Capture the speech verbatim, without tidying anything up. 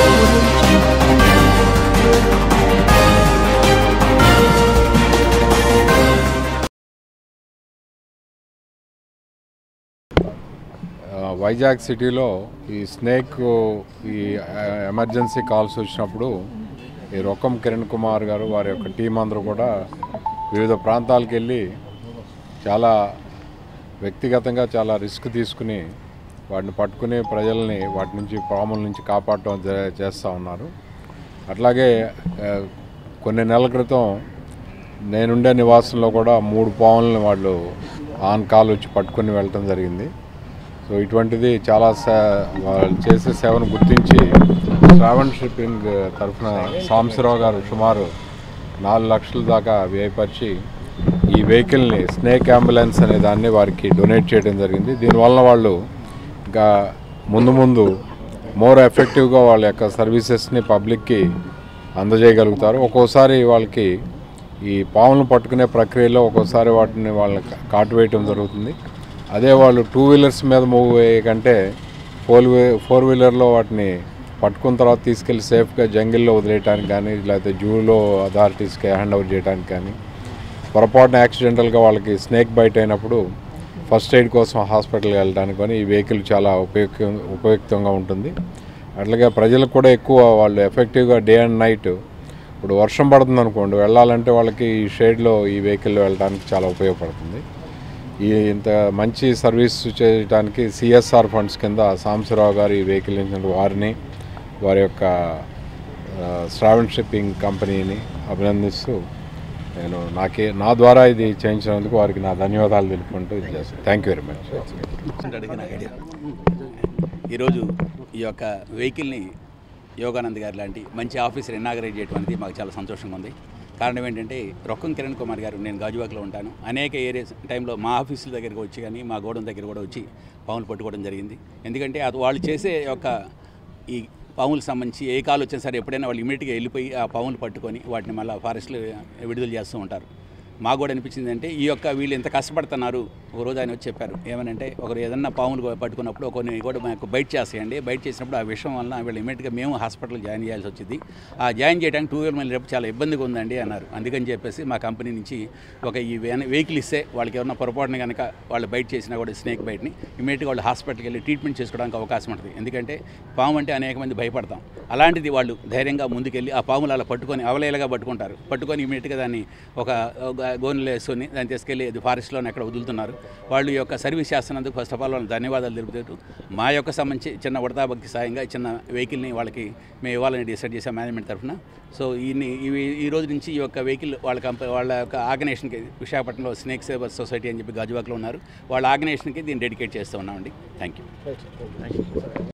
వైజాగ్ సిటీలో ఈ స్నేక్ ఈ ఎమర్జెన్సీ కాల్స్ వచ్చినప్పుడు ఈ రొక్కం కిరణ్ కుమార్ గారు వారి యొక్క టీం అందరూ కూడా వివిధ ప్రాంతాలకు వెళ్ళి చాలా వ్యక్తిగతంగా చాలా రిస్క్ తీసుకుని వాటిని పట్టుకుని ప్రజల్ని వాటి నుంచి పాముల నుంచి కాపాడటం చేస్తూ ఉన్నారు. అట్లాగే కొన్ని నెలల క్రితం నేనుండే నివాసంలో కూడా మూడు పాములని వాళ్ళు ఆన్ కాల్ వచ్చి పట్టుకుని వెళ్ళటం జరిగింది. సో ఇటువంటిది చాలా వాళ్ళు చేసే సేవను గుర్తించి శ్రావణ్ షిప్పింగ్ తరఫున సాంబశివరావు గారు సుమారు నాలుగు లక్షల దాకా వ్యయపరిచి ఈ వెహికల్ని స్నేక్ అంబులెన్స్ అనే దాన్ని వారికి డొనేట్ చేయడం జరిగింది. దీనివల్ల వాళ్ళు ఇంకా ముందు ముందు మోర్ ఎఫెక్టివ్గా వాళ్ళ యొక్క సర్వీసెస్ని పబ్లిక్కి అందజేయగలుగుతారు. ఒక్కోసారి వాళ్ళకి ఈ పాములను పట్టుకునే ప్రక్రియలో ఒక్కోసారి వాటిని వాళ్ళని కాటు వేయటం జరుగుతుంది. అదే వాళ్ళు టూ వీలర్స్ మీద మూవ్ అయ్యే కంటే ఫోర్ వీ ఫోర్ వీలర్లో వాటిని పట్టుకున్న తర్వాత తీసుకెళ్ళి సేఫ్గా జంగిల్లో వదిలేయడానికి కానీ లేకపోతే జూలో అథారిటీస్కి హ్యాండ్ ఓవర్ చేయడానికి కానీ పొరపాటున యాక్సిడెంటల్గా వాళ్ళకి స్నేక్ బైట్ అయినప్పుడు ఫస్ట్ ఎయిడ్ కోసం హాస్పిటల్కి వెళ్ళడానికి కానీ ఈ వెహికల్ చాలా ఉపయుక్త ఉపయుక్తంగా ఉంటుంది. అట్లాగే ప్రజలకు కూడా ఎక్కువ వాళ్ళు ఎఫెక్టివ్గా డే అండ్ నైట్ ఇప్పుడు వర్షం పడుతుంది అనుకోండి, వెళ్ళాలంటే వాళ్ళకి ఈ షేడ్లో ఈ వెహికల్లో వెళ్ళడానికి చాలా ఉపయోగపడుతుంది. ఈ ఇంత మంచి సర్వీస్ చేయడానికి సిఎస్ఆర్ ఫండ్స్ కింద సాంబశివరావు గారు ఈ వెహికల్ ఇచ్చిన వారిని వారి యొక్క శ్రావణ్ షిప్పింగ్ కంపెనీని అభినందిస్తూ నేను నాకే నా ద్వారా ఇది చేయించినందుకు వారికి నా ధన్యవాదాలు తెలుపుకుంటూ ఇది చేస్తాను. Thank you very much. ఈరోజు ఈ యొక్క వెహికల్ని యోగానంద్ గారు లాంటి మంచి ఆఫీసర్ ఇనాగరేట్ చేయడం అనేది మాకు చాలా సంతోషంగా ఉంది. కారణం ఏంటంటే రొక్కం కిరణ్ కుమార్ గారు, నేను గాజువాకలో ఉంటాను, అనేక ఏరియాస్ టైంలో మా ఆఫీసుల దగ్గరికి వచ్చి కానీ మా గోడౌన్ దగ్గర కూడా వచ్చి పాములు పట్టుకోవడం జరిగింది. ఎందుకంటే అది వాళ్ళు చేసే యొక్క ఈ పాములకు సంబంధించి ఏ కాలు వచ్చినా సరే ఎప్పుడైనా వాళ్ళు ఇమీడియట్గా వెళ్ళిపోయి ఆ పాములు పట్టుకొని వాటిని మళ్ళీ ఫారెస్ట్లో విడుదల చేస్తూ ఉంటారు. మాకు కూడా అనిపించింది అంటే ఈ యొక్క వీళ్ళు ఎంత కష్టపడుతున్నారు. ఒకరోజు ఆయన వచ్చి చెప్పారు ఏమనంటే ఒకరు ఏదన్నా పాములు పట్టుకున్నప్పుడు కొన్ని కూడా మాకు బైట్ చేస్తాయండి, బైట్ చేసినప్పుడు ఆ విషయం వలన వీళ్ళు ఇమీడియట్గా మేము హాస్పిటల్ జాయిన్ చేయాల్సి వచ్చింది. ఆ జాయిన్ చేయడానికి టూ వీలర్ మళ్ళీ రేపు చాలా ఇబ్బందిగా ఉందండి అన్నారు. అందుకని చెప్పేసి మా కంపెనీ నుంచి ఒక ఈ వెహికల్ ఇస్తే వాళ్ళకి ఏమన్నా పొరపాటున కనుక వాళ్ళు బైట్ చేసినా కూడా స్నేక్ బైట్ని ఇమీడియట్గా వాళ్ళు హాస్పిటల్కి వెళ్ళి ట్రీట్మెంట్ చేసుకోవడానికి అవకాశం ఉంటుంది. ఎందుకంటే పాము అంటే అనేక మంది భయపడతాం, అలాంటిది వాళ్ళు ధైర్యంగా ముందుకెళ్ళి ఆ పాములు అలా పట్టుకొని అవలేలుగా పట్టుకుంటారు. పట్టుకొని ఇమీడియట్గా దాన్ని ఒక గోనెలు వేసుకొని దాన్ని తీసుకెళ్ళి అది ఫారెస్ట్లోనే ఎక్కడ వదులుతున్నారు. వాళ్ళు ఈ యొక్క సర్వీస్ చేస్తున్నందుకు ఫస్ట్ ఆఫ్ ఆల్ వాళ్ళకి ధన్యవాదాలు తెలుపుతూ మా యొక్క సంబంధించి చిన్న ఉడతాభక్తి సాయంగా చిన్న వెహికల్ని వాళ్ళకి మేము ఇవ్వాలని డిసైడ్ చేసాం మేనేజ్మెంట్ తరఫున. సో ఈ ఈ రోజు నుంచి ఈ యొక్క వెహికల్ వాళ్ళ కంపెనీ వాళ్ళ యొక్క ఆర్గనైజేషన్కి విశాఖపట్నంలో స్నేక్ సేవర్స్ సొసైటీ అని చెప్పి గాజువాకలో ఉన్నారు, వాళ్ళ ఆర్గనైజేషన్కి దీన్ని డెడికేట్ చేస్తూ ఉన్నామండి. Thank you.